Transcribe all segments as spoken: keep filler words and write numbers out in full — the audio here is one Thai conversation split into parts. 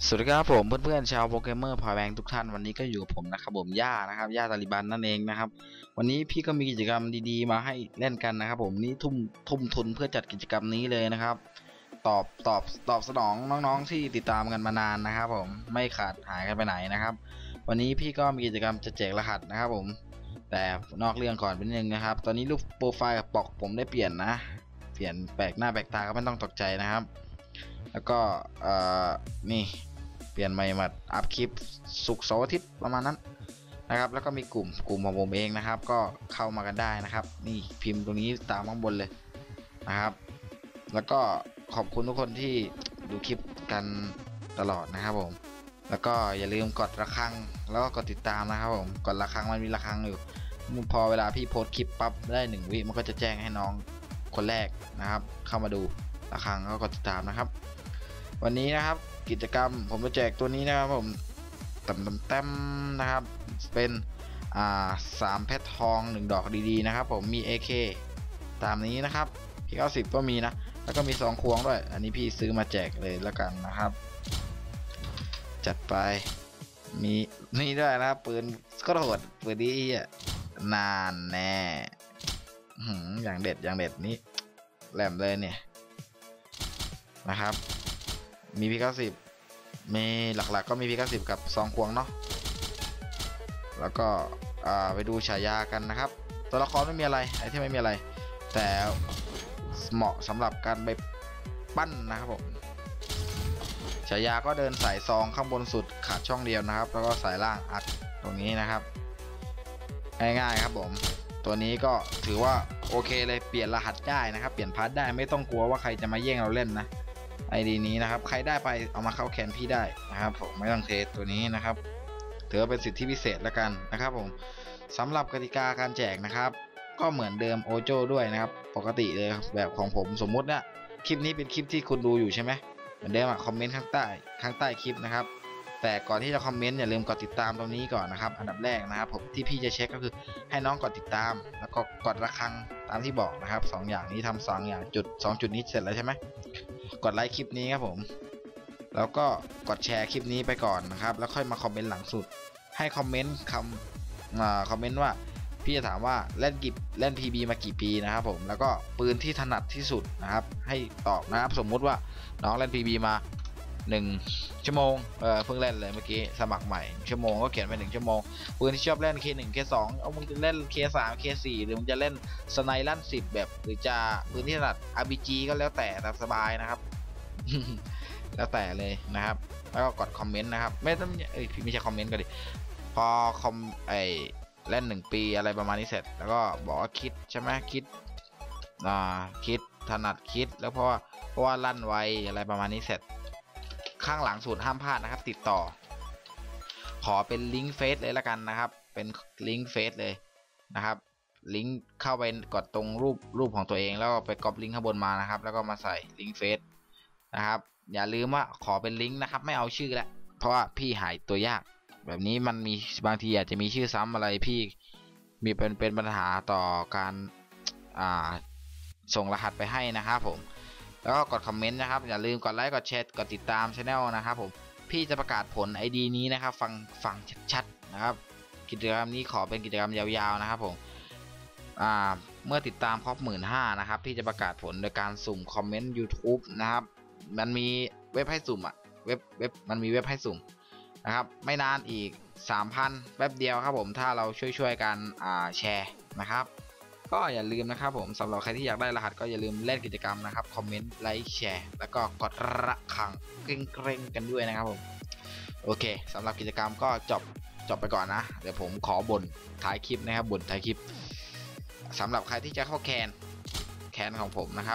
สวัสดีครับผมเพื่อนๆชาวโปรแกรมเมอร์พอยแบงทุกท่านวันนี้ก็อยู่กับผมนะครับผมย่านะครับย่าตาลิบันนั่นเองนะครับวันนี้พี่ก็มีกิจกรรมดีๆมาให้เล่นกันนะครับผมนี่ทุ่มทุ่มทุนเพื่อจัดกิจกรรมนี้เลยนะครับตอบตอบตอบสนองน้องๆที่ติดตามกันมานานนะครับผมไม่ขาดหายกันไปไหนนะครับวันนี้พี่ก็มีกิจกรรมจะแจกรหัสนะครับผมแต่นอกเรื่องก่อนเป็นนึงนะครับตอนนี้รูปโปรไฟล์กับปกผมได้เปลี่ยนนะเปลี่ยนแปลกหน้าแปลกตาก็ไม่ต้องตกใจนะครับแล้วก็เอ่อนี่เปลี่ยนใหม่มาอัพคลิปศุกร์เสาร์อาทิตย์ประมาณนั้นนะครับแล้วก็มีกลุ่มกลุ่มของผมเองนะครับก็เข้ามากันได้นะครับนี่พิมพ์ตรงนี้ตามข้างบนเลยนะครับแล้วก็ขอบคุณทุกคนที่ดูคลิปกันตลอดนะครับผมแล้วก็อย่าลืมกดระฆังแล้วก็กดติดตามนะครับผมกดระฆังมันมีระฆังอยู่พอเวลาพี่โพสคลิปปั๊บได้หนึ่งวิมันก็จะแจ้งให้น้องคนแรกนะครับเข้ามาดูระฆังแล้วก็กดติดตามนะครับวันนี้นะครับกิจกรรมผมจะแจกตัวนี้นะครับผมเต็มเต็มนะครับเป็นอ่าสามเพชรทองหนึ่งดอกดีๆนะครับผมมี เอ เค ตามนี้นะครับพี่เก้าสิบก็มีนะแล้วก็มีสองควงด้วยอันนี้พี่ซื้อมาแจกเลยแล้วกันนะครับจัดไปมีนี่ด้วยนะครับปืนก็โหดปืนดีอ่ะนานแน่อย่างเด็ดอย่างเด็ดนี้แหลมเลยเนี่ยนะครับมีพีเก้าสิบมีหลักๆก็มีพีเก้าสิบกับสองควงเนาะแล้วก็ไปดูฉายากันนะครับตัวละครไม่มีอะไรไอเทมไม่มีอะไรแต่เหมาะสำหรับการไปปั้นนะครับผมฉายาก็เดินสายซองข้างบนสุดขาดช่องเดียวนะครับแล้วก็สายล่างอัดตรงนี้นะครับง่ายๆครับผมตัวนี้ก็ถือว่าโอเคเลยเปลี่ยนรหัสได้นะครับเปลี่ยนพาร์ทได้ไม่ต้องกลัวว่าใครจะมาแย่งเราเล่นนะไอดีนี้นะครับใครได้ไปเอามาเข้าแคนพี่ได้นะครับผมไม่ต้องเทสตัวนี้นะครับถือว่าเป็นสิทธิพิเศษแล้วกันนะครับผมสำหรับกติกาการแจกนะครับก็เหมือนเดิมโอโจ้ด้วยนะครับปกติเลยแบบของผมสมมุตินะคลิปนี้เป็นคลิปที่คุณดูอยู่ใช่ไหมเหมือนเดิมอะคอมเมนต์ข้างใต้ข้างใต้คลิปนะครับแต่ก่อนที่จะคอมเมนต์อย่าลืมกดติดตามตรงนี้ก่อนนะครับอันดับแรกนะครับผมที่พี่จะเช็คก็คือให้น้องกดติดตามแล้วก็กดระฆังตามที่บอกนะครับสองอย่างนี้ทำสองอย่างจุดสองจุดนี้เสร็จแล้วใช่ไหมกดไลค์คลิปนี้ครับผมแล้วก็กดแชร์คลิปนี้ไปก่อนนะครับแล้วค่อยมาคอมเมนต์หลังสุดให้คอมเมนต์คำอ่าคอมเมนต์ว่าพี่จะถามว่าเล่นกี่เล่น พี บี มากี่ปีนะครับผมแล้วก็ปืนที่ถนัดที่สุดนะครับให้ตอบนะครับสมมุติว่าน้องเล่น พี บี มาหนึ่งชั่วโมงเออเพิ่งเล่นเลยเมื่อกี้สมัครใหม่ชั่วโมงก็เขียนไปหนึ่งชั่วโมงปืนที่ชอบเล่น เค หนึ่ง เค สองเอามึงจะเล่น เค สาม เค สี่ หรือมึงจะเล่นสไนลั่นสิบแบบหรือจะปืนที่ถนัด อาร์ พี จี ก็แล้วแต่ตามสบายนะครับ แล้วแต่เลยนะครับแล้วก็กดคอมเมนต์นะครับไม่ต้องเอ้ยไม่ใช่คอมเมนต์ก็ดิพอคอมไอเล่นหนึ่งปีอะไรประมาณนี้เสร็จแล้วก็บอกว่าคิดใช่ไหมคิดอ่าคิดถนัดคิดแล้วเพราะว่าเพราะว่าลั่นไวอะไรประมาณนี้เสร็จข้างหลังสุดห้ามพลาดนะครับติดต่อขอเป็นลิงก์เฟซเลยละกันนะครับเป็นลิงก์เฟซเลยนะครับลิงก์เข้าไปกดตรงรูปรูปของตัวเองแล้วก็ไปก๊อปลิงก์ข้างบนมานะครับแล้วก็มาใส่ลิงก์เฟซนะครับอย่าลืมว่าขอเป็นลิงก์นะครับไม่เอาชื่อแล้วเพราะว่าพี่หายตัวยากแบบนี้มันมีบางทีอาจจะมีชื่อซ้ำอะไรพี่มีเป็นเป็นปัญหาต่อการอ่าส่งรหัสไปให้นะครับผมแล้วก็กดคอมเมนต์นะครับอย่าลืมกดไลค์กดแชร์กดติดตามช่องนะครับผมพี่จะประกาศผล ไอ ดี นี้นะครับฟังฟังชัดๆนะครับกิจกรรมนี้ขอเป็นกิจกรรมยาวๆนะครับผมอ่าเมื่อติดตามครบหมื่นห้านะครับพี่จะประกาศผลโดยการสุ่มคอมเมนต์ ยูทูบ นะครับมันมีเว็บให้สุ่มอะเว็บเว็บมันมีเว็บให้สุ่มนะครับไม่นานอีก สามพัน แป๊บเดียวครับผมถ้าเราช่วยๆกันอ่าแชร์นะครับก็อย่าลืมนะครับผมสำหรับใครที่อยากได้รหัสก็อย่าลืมเล่นกิจกรรมนะครับคอมเมนต์ไลค์แชร์แล้วก็กดระฆังเกรงๆกันด้วยนะครับผมโอเคสำหรับกิจกรรมก็จบจบไปก่อนนะเดี๋ยวผมขอบ่นท้ายคลิปนะครับบ่นท้ายคลิปสำหรับใครที่จะเข้าแคนแคนของผมนะครับ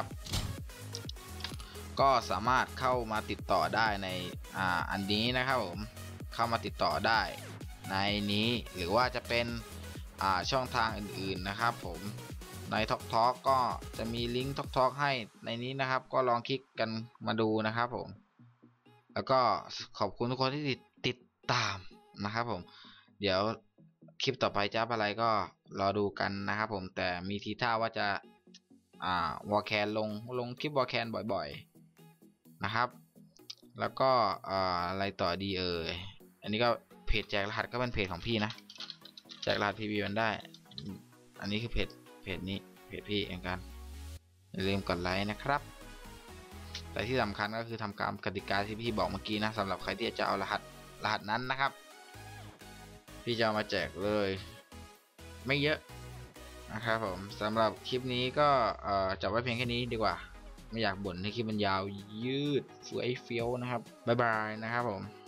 ก็สามารถเข้ามาติดต่อได้ในอ่าอันนี้นะครับผมเข้ามาติดต่อได้ในนี้หรือว่าจะเป็นอ่าช่องทางอื่นๆนะครับผมในท็อกท็อกก็จะมีลิงก์ท็อกท็อกให้ในนี้นะครับก็ลองคลิกกันมาดูนะครับผมแล้วก็ขอบคุณทุกคนที่ติดติดตามนะครับผมเดี๋ยวคลิปต่อไปจะอะไรก็รอดูกันนะครับผมแต่มีทีท่าว่าจะอ่าวอลแคนลงลงคลิปวอลแคนบ่อยๆนะครับแล้วก็อะไรต่อดีเอ่ยอันนี้ก็เพจแจกรหัสก็เป็นเพจของพี่นะแจกรหัส พี บี มันได้อันนี้คือเพจเพจนี้เพจพี่เองกันอย่าลืมกดไลค์นะครับแต่ที่สำคัญก็คือทำตามกติกาที่พี่บอกเมื่อกี้นะสำหรับใครที่จะเอารหัสรหัสนั้นนะครับพี่จะเอามาแจกเลยไม่เยอะนะครับผมสำหรับคลิปนี้ก็จับไว้เพียงแค่นี้ดีกว่าไม่อยากบ่นให้คลิปมันยาวยืดสวยเฟี้ยวนะครับบ๊ายบายนะครับผม